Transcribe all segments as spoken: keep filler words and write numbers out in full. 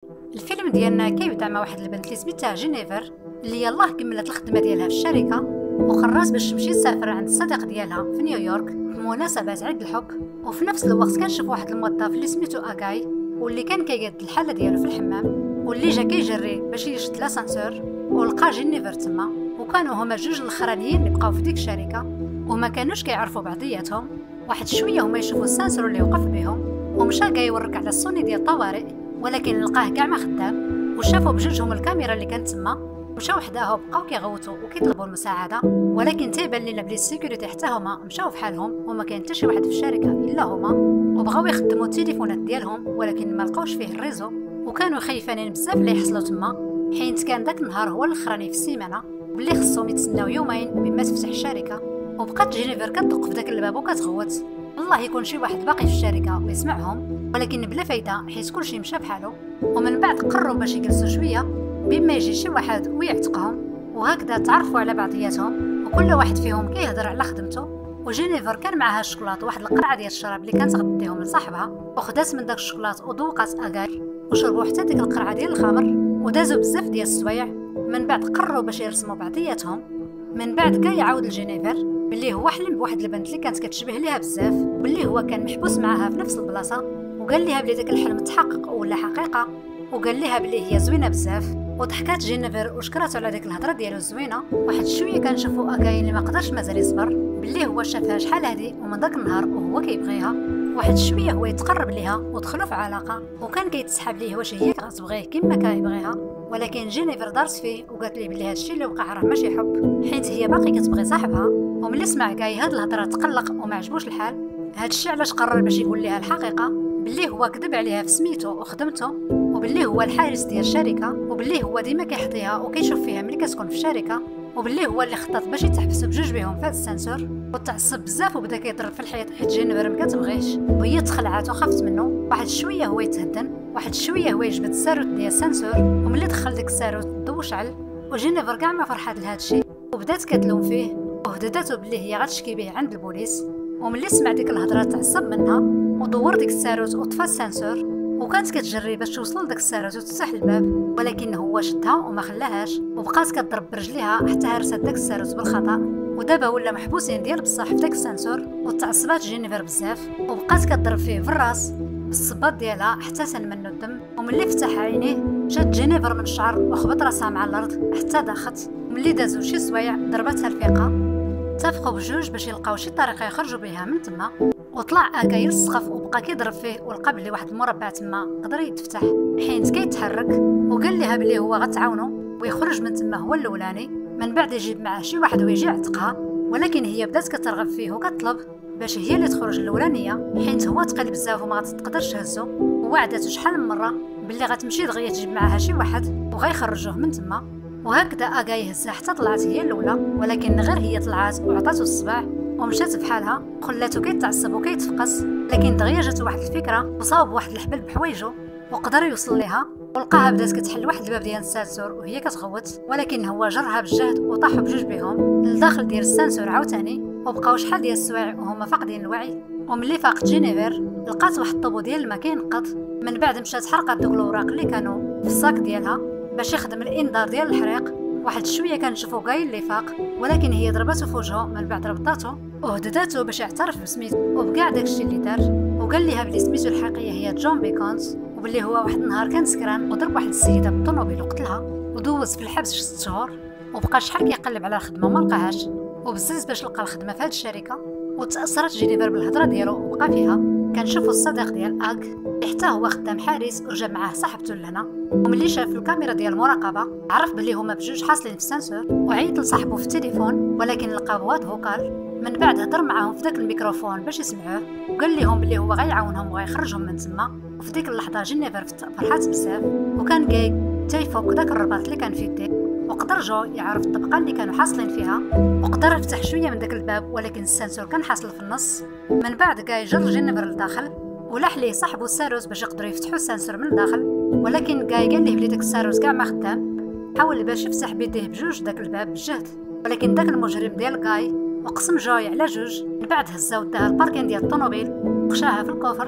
الفيلم ديالنا كيبدا مع واحد البنت اللي سميتها جينيفر، اللي يلاه كملت الخدمه ديالها في الشركه وقررت باش تمشي تسافر عند الصديق ديالها في نيويورك بمناسبه عيد الحب. وفي نفس الوقت كنشوف واحد الموظف اللي سميتو اغاي، واللي كان كيقاد الحاله ديالو في الحمام، واللي جا كيجري باش يشد لاسانسور ولقى جينيفر تما. وكانوا هما جوج الاخرانيين اللي بقاو في ديك الشركه وما كانوش كيعرفوا بعضياتهم. واحد شويه هما يشوفوا السانسور اللي وقف بهم، ومشى كاع يورك على السوني ديال الطوارئ، ولكن لقاه كاع ما خدام. وشافوا بجوجهم الكاميرا اللي كانت تما، مشاو حداه بقاو كيغوتوا وكيطلبوا المساعده، ولكن تيبان لينا بلي السيكوريتي حتى هما مشاو فحالهم وما كاين حتى شي واحد في الشركه الا هما. وبغاو يخدموا التليفونات ديالهم ولكن ما لقاوش فيه الريزو، وكانوا خايفين بزاف اللي يحصلوا تما، حيت كان داك النهار هو الاخراني في السيمانه واللي خصهم يتسناو يومين بما تفتح الشركه. وبقات جينيفر كتدق في داك الباب وكتغوت والله يكون شي واحد باقي في الشركه ويسمعهم، ولكن بلا فايده حيت كلشي مشى بحالو. ومن بعد قرروا باش يجلسوا شويه بما يجي شي واحد ويعتقهم، وهكذا تعرفوا على بعضياتهم وكل واحد فيهم كيهضر على خدمته. وجينيفر كان معاها الشوكولاط وواحد القرعه ديال الشراب اللي كانت غديهم لصاحبها، وخدات من داك الشوكولاط وذوقات اغاي وشربوا حتى ديك القرعه ديال الخمر ودازوا بزاف ديال السوايع. من بعد قرروا باش يرسموا بعضياتهم. من بعد كاع يعاود لجينيفر باللي هو حلم بواحد البنت اللي كانت كتشبه ليها بزاف، باللي هو كان محبوس معاها في نفس البلاصه، وقال ليها بلي داك الحلم تحقق ولا حقيقه، وقال ليها بلي هي زوينه بزاف. وضحكات جينيفر وشكراتو على ديك الهضره ديالو الزوينه. واحد شويه كنشوفوا اغاي اللي ما قدرش مازال يصبر باللي هو شافها شحال هادي ومن داك النهار وهو كيبغيها. واحد شويه هو يتقرب ليها ودخلوا في علاقه، وكان كيتسحب ليه واش هي كتبغيه كما كيبغيها، ولكن جينيفر دارت فيه وقالت ليه بلي هادشي اللي وقع راه ماشي حب، حيت هي باقي كتبغي صاحبها. وملي سمع كاي هاد الهضره تقلق وما عجبوش الحال. هادشي علاش قرر باش يقول ليها الحقيقه باللي هو كذب عليها في سميتو وخدمته، وباللي هو الحارس ديال الشركه، وباللي هو ديما كيحظيها وكيشوف فيها ملي كتكون في الشركه، وباللي هو اللي خطط باش يتحبسوا بجوج بهم في هاد السانسور. وتعصب بزاف وبدا كيضرب في الحيط حيت جينيفر ما كتبغيش، وهي تخلعات وخافت منه. واحد شويه هو يتهدن، واحد شويه هو يجبد الساروت ديال السانسور، وملي دخل ديك الساروت الضو شعل. وجينيفر كاع ما فرحات لهادشي وبدات كتلوم فيه وهددته بلي هي غتشكي به عند البوليس. وملي سمع ديك الهضره تعصب منها ودور ديك الساروت وطفى السانسور، وكانت كتجري باش توصل لداك الساروت وتفتح الباب، ولكن هو شدها وما خلاهاش، وبقات كتضرب برجليها حتى هرست داك الساروت بالخطا. ودابا ولا محبوسين ديال بصح في داك السانسور. وتعصبات جينيفر بزاف وبقات كتضرب فيه في الراس بالصباط ديالها حتى سال منه الدم. وملي فتح عينيه شات جينيفر من الشعر وخبط راسها مع الارض حتى داخت. ملي دازو شي سوايع ضربتها الفيقه. اتفقوا بجوج باش يلقاو شي طريقه يخرجوا بها من تما. وطلع اكاي للسقف وبقى كيضرب فيه ولقى بلي واحد المربع تما قدر يتفتح حيت كيتحرك، وقال لها بلي هو غتعاونو ويخرج من تما هو الاولاني، من بعد يجيب معاه شي واحد ويجي يعتقها. ولكن هي بدات كترغب فيه وكتطلب باش هي اللي تخرج الاولانيه حيت هو ثقيل بزاف وما غتقدرش تهزو. ووعدته شحال من مره باللي غتمشي دغيا تجيب معاها شي واحد وغيخرجوه من تما. وهكذا اكاي هزها حتى طلعت هي الاولى، ولكن غير هي طلعت وعطاتو الصباع ومشات بحالها وخلاتو كيتعصب وكيتفقس. لكن دغيا جاتو واحد الفكره وصاوب واحد الحبل بحوايجو وقدر يوصل ليها، ولقاها بدات كتحل واحد الباب ديال السانسور وهي كتغوت، ولكن هو جرها بالجهد وطاحوا بجوج بهم للداخل ديال السانسور عاوتاني. وبقاو شحال ديال السوايع وهما فاقدين الوعي. وملي فاقت جينيفر لقات واحد الطوبو ديال الماء كينقط. من بعد مشات حرقات دوك الاوراق اللي كانوا في الصاك ديالها باش يخدم الانذار ديال الحريق. واحد شويه كنشوفو كاي اللي فاق، ولكن هي ضربته في وجهه. من بعد ربطاتو وهدداتو باش يعترف بسميتو وبكاع داكشي اللي دار، وقال ليها بلي سميتو الحقيقيه هي جون بيكونت، وباللي هو واحد النهار كان سكران وضرب واحد السيده بالطوموبيل وقتلها ودوز في الحبس ست شهور. وبقى شحال كيقلب على الخدمه وما لقاهاش، وبزز باش لقى الخدمه في هاد الشركه. وتاثرت جينيفر بالهضره ديالو وبقى فيها. كنشوفوا الصديق ديال اك حتى هو خدام حارس وجاب معاه صاحبته لهنا. وملي شاف الكاميرا ديال المراقبه عرف بلي هما بجوج حاصلين في السانسور، وعيط لصاحبه في التليفون ولكن لقى بواد فوكال. من بعد هضر معاهم في داك الميكروفون باش يسمعوه، وقال لهم بلي هو غيعاونهم وغيخرجهم من تما. وفي ديك اللحظه جينيفر فرحات بزاف وكان جاي تيفوق داك الرباط اللي كان في يديه، وقدر جو يعرف الطبقه اللي كانوا حاصلين فيها، وقدر يفتح شويه من داك الباب ولكن السانسور كان حاصل في النص. من بعد جاي جر جينيفر لداخل ولاح ليه صاحبو الساروس باش يقدروا يفتحوا السانسور من الداخل، ولكن جاي قال ليه بلي داك الساروس كاع ما خدام. حاول باش يفتح بيديه بجوج داك الباب بالجهد، ولكن داك المجرم ديال جاي وقسم جوي على جوج. من بعد هزا وداها الباركين ديال الطوموبيل وخشاها في الكوفر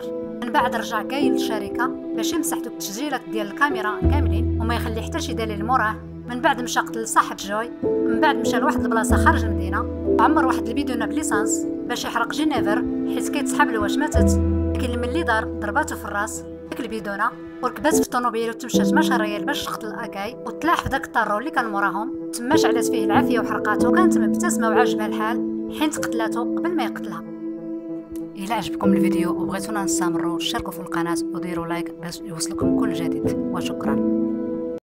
من بعد رجع كاين للشركه باش يمسح دوك التسجيلات ديال الكاميرا كاملين وما يخلي حتى شي دليل موراه. من بعد مشى قتل صاحب جوي، من بعد مشى لواحد البلاصه خارج المدينه وعمر واحد البيدونه بليسانس باش يحرق جينيفر حيت كيتسحب له واش ماتت. لكن ملي دار ضرباتو في الراس ديك البيدونه وركبات في الطوموبيل وتمشات ماشي ريال باش تقتل اكاي وتلاح في داك الطارو اللي كان موراهم. تما شعلات فيه العافيه وحرقاتو. كانت مبتسمه وعاجبها الحال حين قتلاتو قبل ما يقتلها. الى عجبكم الفيديو وبغيتونا نستمروا شاركوا في القناه وديروا لايك باش يوصلكم كل جديد، وشكرا.